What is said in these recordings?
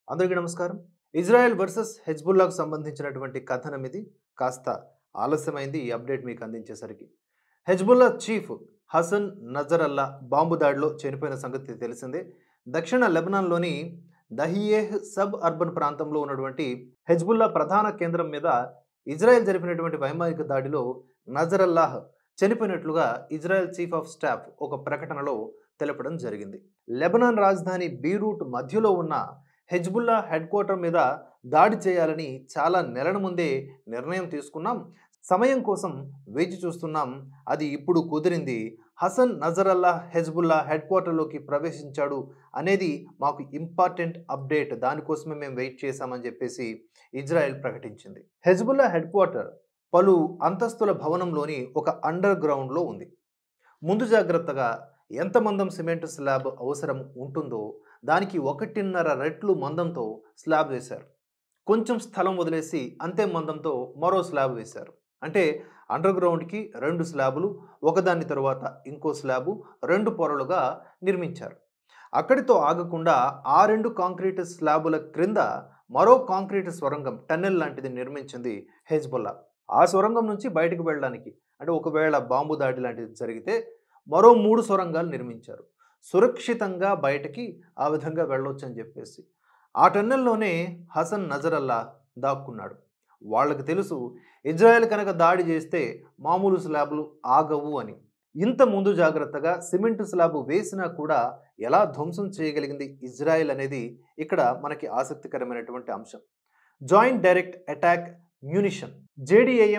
అందరికీ నమస్కారం. Israel versus హెజ్బుల్లాకు సంబంధించినటువంటి కథనం ఇది. కాస్త ఆలస్యమైంది ఈ అప్డేట్ మీకు అందించేసరికి. Hezbollah chief Hassan Nasrallah bomb దాడిలో చనిపోయిన సంగతి తెలిసిందే. దక్షిణ లెబనాన్‌లోని దహియేహ్ సబ్ అర్బన్ ప్రాంతంలో ఉన్నటువంటి హెజ్బుల్లా ప్రధాన కేంద్రం మీద ఇజ్రాయెల్ జరిపినటువంటి వైమానిక దాడిలో నజరల్లాహ్ చనిపోయినట్లుగా ఇజ్రాయెల్ చీఫ్ ఆఫ్ స్టాఫ్ ఒక ప్రకటనలో తెలపడం జరిగింది. లెబనాన్ రాజధాని బీరూట్ మధ్యలో ఉన్న హెజ్బుల్లా హెడ్ క్వార్టర్ మీద దాడి చేయాలని చాలా నెలల ముందే నిర్ణయం తీసుకున్నాం. సమయం కోసం వేచి చూస్తున్నాం. అది ఇప్పుడు కుదిరింది. హసన్ నజరల్లా హెజ్బుల్లా హెడ్ క్వార్టర్లోకి ప్రవేశించాడు అనేది మాకు ఇంపార్టెంట్ అప్డేట్. దానికోసమే మేము వెయిట్ చేశామని చెప్పేసి ఇజ్రాయెల్ ప్రకటించింది. హెజ్బుల్లా హెడ్ క్వార్టర్ పలు అంతస్తుల భవనంలోని ఒక అండర్ గ్రౌండ్లో ఉంది. ముందు జాగ్రత్తగా ఎంత మందం సిమెంట్ స్లాబ్ అవసరం ఉంటుందో దానికి 1.5 రెట్లు మందంతో స్లాబ్ వేశారు. కొంచెం స్థలం వదిలేసి అంతే మందంతో మరో స్లాబ్ వేశారు. అంటే అండర్ గ్రౌండ్కి 2 స్లాబులు, ఒకదాని తరువాత ఇంకో స్లాబు 2 పొరలుగా నిర్మించారు. అక్కడితో ఆగకుండా ఆ 2 కాంక్రీట్ స్లాబుల క్రింద మరో కాంక్రీట్ సొరంగం టన్నెల్ లాంటిది నిర్మించింది హెజ్బుల్లా. ఆ సొరంగం నుంచి బయటకు వెళ్ళడానికి, అంటే ఒకవేళ బాంబు దాడి లాంటిది జరిగితే మరో 3 సొరంగాలు నిర్మించారు. సురక్షితంగా బయటకి ఆ విధంగా వెళ్ళొచ్చని చెప్పేసి. ఆ టన్నెల్లోనే హసన్ నజరల్లా దాక్కున్నాడు. వాళ్ళకి తెలుసు ఇజ్రాయెల్ కనుక దాడి చేస్తే మామూలు స్లాబ్లు ఆగవు అని. ఇంత ముందు జాగ్రత్తగా సిమెంట్ స్లాబ్ వేసినా కూడా ఎలా ధ్వంసం చేయగలిగింది ఇజ్రాయెల్ అనేది ఇక్కడ మనకి ఆసక్తికరమైనటువంటి అంశం. Joint direct attack munition JDAM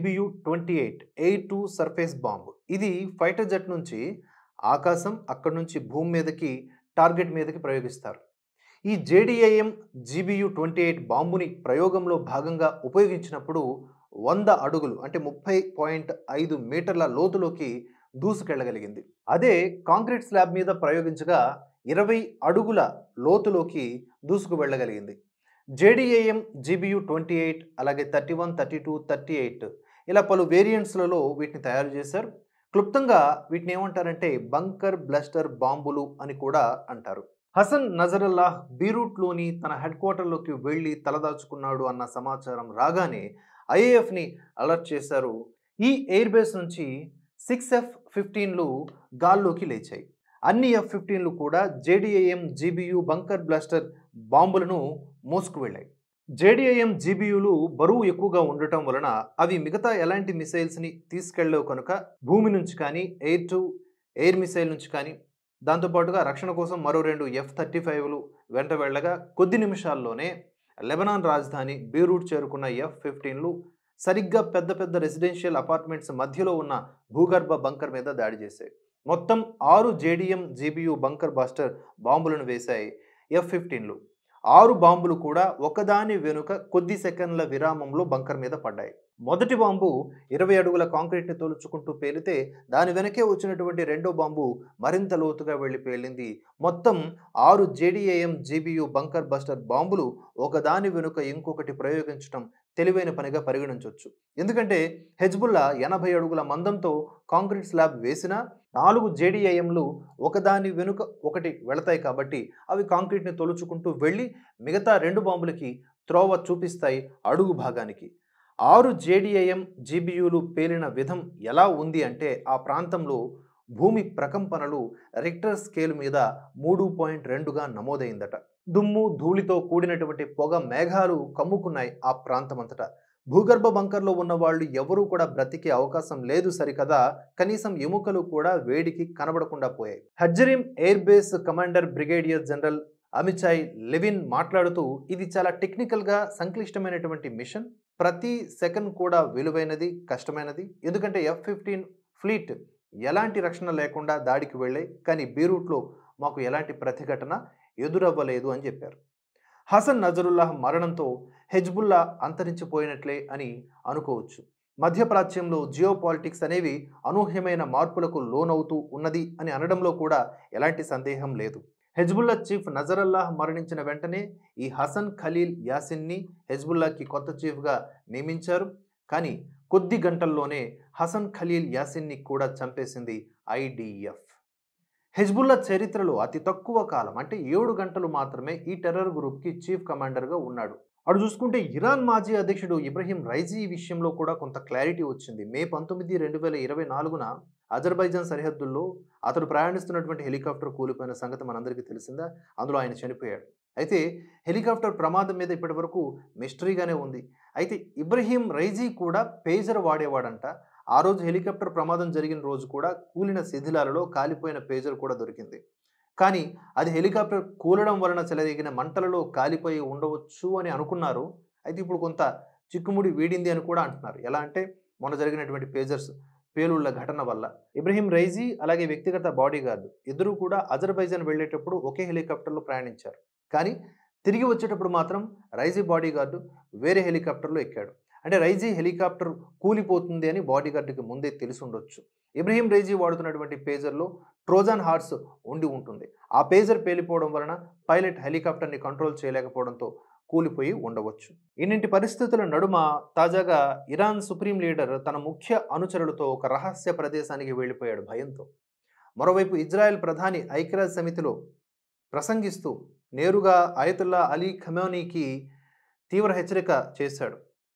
GBU-28 A2 surface bomb. ఇది ఫైటర్ జెట్ నుంచి ఆకాశం, అక్కడి నుంచి భూమి మీదకి టార్గెట్ మీదకి ప్రయోగిస్తారు. ఈ JDAM GBU-28 బాంబుని ప్రయోగంలో భాగంగా ఉపయోగించినప్పుడు 100 అడుగులు అంటే 30.5 మీటర్ల లోతులోకి దూసుకెళ్లగలిగింది. అదే కాంక్రీట్ స్లాబ్ మీద ప్రయోగించగా 20 అడుగుల లోతులోకి దూసుకు వెళ్ళగలిగింది. JDAM GBU-28 అలాగే 31, 32, 38 ఇలా పలు వేరియంట్స్లలో వీటిని తయారు చేశారు. క్లుప్తంగా వీటిని ఏమంటారంటే బంకర్ బ్లాస్టర్ బాంబులు అని కూడా అంటారు. హసన్ నజరల్లాహ్ బీరూట్లోని తన హెడ్ క్వార్టర్లోకి వెళ్ళి తలదాచుకున్నాడు అన్న సమాచారం రాగానే IAFని అలర్ట్ చేశారు. ఈ ఎయిర్ బేస్ నుంచి 6 F-15లు గాల్లోకి లేచాయి. అన్ని F-15లు కూడా JDAM GBU బంకర్ బ్లాస్టర్ బాంబులను మోసుకు వెళ్ళాయి. JDAM GBUలు బరువు ఎక్కువగా ఉండటం వలన అవి మిగతా ఎలాంటి మిసైల్స్ని తీసుకెళ్ళలేవు కనుక భూమి నుంచి కానీ, ఎయిర్ టు ఎయిర్ మిసైల్ నుంచి కానీ, దాంతోపాటుగా రక్షణ కోసం మరో 2 F-35లు వెంట వెళ్ళగా కొద్ది నిమిషాల్లోనే లెబనాన్ రాజధాని బీరూట్ చేరుకున్న F-15లు సరిగ్గా పెద్ద పెద్ద రెసిడెన్షియల్ అపార్ట్మెంట్స్ మధ్యలో ఉన్న భూగర్భ బంకర్ మీద దాడి చేశాయి. మొత్తం 6 JDAM GBU బంకర్ బాస్టర్ బాంబులను వేశాయి F-15లు. 6 బాంబులు కూడా ఒకదాని వెనుక కొద్ది సెకండ్ల విరామంలో బంకర్ మీద పడ్డాయి. మొదటి బాంబు 20 అడుగుల కాంక్రీట్ని తోలుచుకుంటూ పేలితే దాని వెనకే వచ్చినటువంటి రెండో బాంబు మరింత లోతుగా వెళ్ళి పేలింది. మొత్తం 6 JDAM GBU బంకర్ బస్టర్ బాంబులు ఒకదాని వెనుక ఇంకొకటి ప్రయోగించడం తెలివైన పనిగా పరిగణించవచ్చు. ఎందుకంటే హెజ్బుల్లా 80 అడుగుల మందంతో కాంక్రీట్ స్లాబ్ వేసినా 4 JDAMలు ఒకదాని వెనుక ఒకటి వెళతాయి కాబట్టి అవి కాంక్రీట్ని తొలుచుకుంటూ వెళ్ళి మిగతా 2 బాంబులకి త్రోవ చూపిస్తాయి అడుగు భాగానికి. 6 JDAM GBUలు పేలిన విధం ఎలా ఉంది అంటే ఆ ప్రాంతంలో భూమి ప్రకంపనలు రిక్టర్ స్కేల్ మీద 3.2గా నమోదైందట. దుమ్ము ధూళితో కూడినటువంటి పొగ మేఘాలు కమ్ముకున్నాయి ఆ ప్రాంతమంతటా. భూగర్భ బంకర్లో ఉన్న వాళ్ళు ఎవరూ కూడా బ్రతికే అవకాశం లేదు సరికదా, కనీసం ఎముకలు కూడా వేడికి కనబడకుండా పోయాయి. Hatzerim air base commander brigadier general Amichai Levin మాట్లాడుతూ ఇది చాలా టెక్నికల్గా సంక్లిష్టమైనటువంటి మిషన్. ప్రతి సెకండ్ కూడా విలువైనది, కష్టమైనది. ఎందుకంటే F-15 ఫ్లీట్ ఎలాంటి రక్షణ లేకుండా దాడికి వెళ్ళాయి, కానీ బీరూట్లో మాకు ఎలాంటి ప్రతిఘటన ఎదురవ్వలేదు అని చెప్పారు. హసన్ నజరుల్లాహ్ మరణంతో హెజ్బుల్లా అంతరించిపోయినట్లే అని అనుకోవచ్చు. మధ్యప్రాచ్యంలో జియోపాలిటిక్స్ అనేవి అనూహ్యమైన మార్పులకు లోనవుతూ ఉన్నది అని అనడంలో కూడా ఎలాంటి సందేహం లేదు. హెజ్బుల్లా చీఫ్ నజరల్లాహ్ మరణించిన వెంటనే ఈ హసన్ ఖలీల్ యాసిన్ని హెజ్బుల్లాకి కొత్త చీఫ్గా నియమించారు. కానీ కొద్ది గంటల్లోనే హసన్ ఖలీల్ యాసిన్ని కూడా చంపేసింది IDF. హెజ్బుల్లా చరిత్రలో అతి తక్కువ కాలం అంటే 7 గంటలు మాత్రమే ఈ టెర్రర్ గ్రూప్‌కి చీఫ్ కమాండర్‌గా ఉన్నాడు. అటు చూసుకుంటే ఇరాన్ మాజీ అధ్యక్షుడు ఇబ్రహీం రైజీ విషయంలో కూడా కొంత క్లారిటీ వచ్చింది. మే 19, 2024న అజర్బైజాన్ సరిహద్దుల్లో అతడు ప్రయాణిస్తున్నటువంటి హెలికాప్టర్ కూలిపోయిన సంగతి మనందరికీ తెలిసిందా? అందులో ఆయన చనిపోయాడు. అయితే హెలికాప్టర్ ప్రమాదం మీద ఇప్పటివరకు మిస్టరీగానే ఉంది. అయితే ఇబ్రహీం రైజీ కూడా పేజర్ వాడేవాడంట. ఆ రోజు హెలికాప్టర్ ప్రమాదం జరిగిన రోజు కూడా కూలిన శిథిలాలలో కాలిపోయిన పేజర్ కూడా దొరికింది. కానీ అది హెలికాప్టర్ కూలడం వలన చెలరేగిన మంటలలో కాలిపోయి ఉండవచ్చు అని అనుకున్నారు. అయితే ఇప్పుడు కొంత చిక్కుముడి వీడింది అని కూడా అంటున్నారు. ఎలా అంటే మొన్న జరిగినటువంటి పేజర్స్ పేలుళ్ల ఘటన వల్ల. ఇబ్రహీం రైజీ అలాగే వ్యక్తిగత బాడీగార్డ్ ఇద్దరూ కూడా అజర్బైజాన్ వెళ్ళేటప్పుడు ఒకే హెలికాప్టర్‌లో ప్రయాణించారు. కానీ తిరిగి వచ్చేటప్పుడు మాత్రం రైజీ బాడీగార్డ్ వేరే హెలికాప్టర్‌లో ఎక్కాడు. అంటే రైజీ హెలికాప్టర్ కూలిపోతుంది అని బాడీగార్డ్‌కి ముందే తెలిసుండొచ్చు. ఇబ్రహీం రైజీ వాడుతున్నటువంటి పేజర్‌లో ట్రోజన్ హార్స్ ఉండి ఉంటుంది. ఆ పేజర్ పేలిపోవడం వలన పైలట్ హెలికాప్టర్‌ని కంట్రోల్ చేయలేకపోవడంతో కూలిపోయి ఉండవచ్చు. ఇన్నింటి పరిస్థితుల నడుమ తాజాగా ఇరాన్ సుప్రీం లీడర్ తన ముఖ్య అనుచరులతో ఒక రహస్య ప్రదేశానికి వెళ్ళిపోయాడు భయంతో. మరోవైపు ఇజ్రాయెల్ ప్రధాని ఐక్యరాజ్య సమితిలో ప్రసంగిస్తూ నేరుగా అయతుల్లా అలీ ఖమేనీకి తీవ్ర హెచ్చరిక చేశాడు.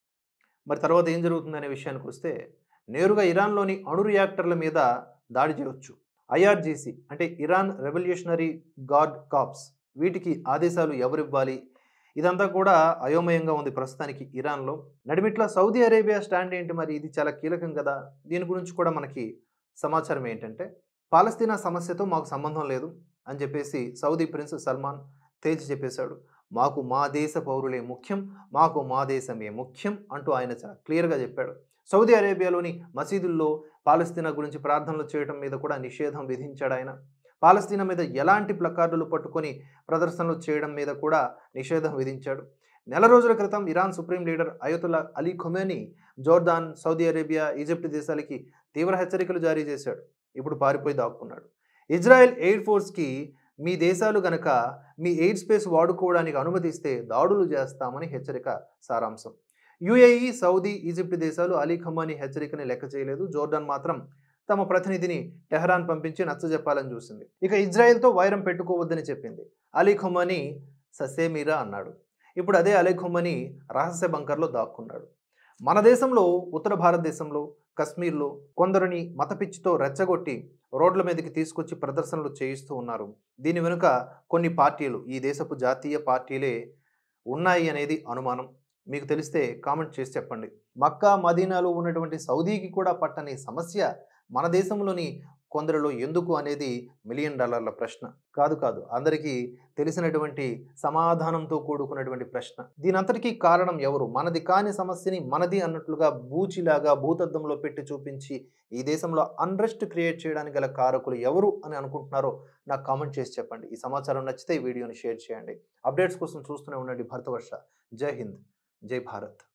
మరి తర్వాత ఏం జరుగుతుందనే విషయానికొస్తే, నేరుగా ఇరాన్‌లోని అణు రియాక్టర్ల మీద దాడి చేయొచ్చు. ఐఆర్‌జీసీ అంటే ఇరాన్ రెవల్యూషనరీ గార్డ్ కార్ప్స్ వీటికి ఆదేశాలు ఎవరివ్వాలి? ఇదంతా కూడా అయోమయంగా ఉంది ప్రస్తుతానికి ఇరాన్‌లో. నడిమిట్ల సౌదీ అరేబియా స్టాండ్ ఏంటి మరి? ఇది చాలా కీలకం కదా! దీని గురించి కూడా మనకి సమాచారం ఏంటంటే, పాలస్తీనా సమస్యతో మాకు సంబంధం లేదు అని చెప్పేసి సౌదీ ప్రిన్స్ సల్మాన్ తేల్చి చెప్పేశాడు. మాకు మా దేశ పౌరులే ముఖ్యం, మాకు మా దేశమే ముఖ్యం అంటూ ఆయన చాలా క్లియర్‌గా చెప్పాడు. సౌదీ అరేబియాలోని మసీదుల్లో పాలస్తీనా గురించి ప్రార్థనలు చేయడం మీద కూడా నిషేధం విధించాడాయన. పాలస్తీనా మీద ఎలాంటి ప్లకార్డులు పట్టుకొని ప్రదర్శనలు చేయడం మీద కూడా నిషేధం విధించాడు. నెల రోజుల క్రితం Iran supreme leader Ayatollah Ali Khamenei Jordan, Saudi Arabia, Egypt దేశాలకి తీవ్ర హెచ్చరికలు జారీ చేశాడు. ఇప్పుడు పారిపోయి దాక్కున్నాడు. ఇజ్రాయెల్ ఎయిర్ ఫోర్స్‌కి మీ దేశాలు గనక మీ ఎయిర్ స్పేస్ వాడుకోవడానికి అనుమతిస్తే దాడులు చేస్తామని హెచ్చరిక సారాంశం. యూఏఈ, సౌదీ, ఈజిప్ట్ దేశాలు అలీ ఖమానీ హెచ్చరికని లెక్క చేయలేదు. జోర్డాన్ మాత్రం తమ ప్రతినిధిని టెహరాన్ పంపించి నచ్చజెప్పాలని చూసింది. ఇక ఇజ్రాయెల్‌తో వైరం పెట్టుకోవద్దని చెప్పింది. అలీ ఖమానీ ససేమిరా అన్నాడు. ఇప్పుడు అదే అలీ ఖమానీ రహస్య బంకర్‌లో దాక్కున్నాడు. మన దేశంలో, ఉత్తర భారతదేశంలో, కశ్మీర్‌లో కొందరిని మతపిచ్చితో రెచ్చగొట్టి రోడ్ల మీదకి తీసుకొచ్చి ప్రదర్శనలు చేయిస్తూ ఉన్నారు. దీని వెనుక కొన్ని పార్టీలు, ఈ దేశపు జాతీయ పార్టీలే ఉన్నాయి అనేది అనుమానం. మీకు తెలిస్తే కామెంట్ చేసి చెప్పండి. మక్కా, మదీనాలో ఉన్నటువంటి సౌదీకి కూడా పట్టని సమస్య మన దేశంలోని కొందరిలో ఎందుకు అనేది $1,000,000 ప్రశ్న. కాదు. అందరికీ తెలిసినటువంటి సమాధానంతో కూడుకున్నటువంటి ప్రశ్న. దీనంతటికీ కారణం ఎవరు? మనది కాని సమస్యని మనది అన్నట్లుగా బూచిలాగా భూతద్దంలో పెట్టి చూపించి ఈ దేశంలో అన్రెస్ట్ క్రియేట్ చేయడానికి గల కారకులు ఎవరు అని అనుకుంటున్నారో నాకు కామెంట్ చేసి చెప్పండి. ఈ సమాచారం నచ్చితే ఈ వీడియోని షేర్ చేయండి. అప్డేట్స్ కోసం చూస్తూనే ఉండండి భరతవర్ష. జై హింద్, జై భారత్.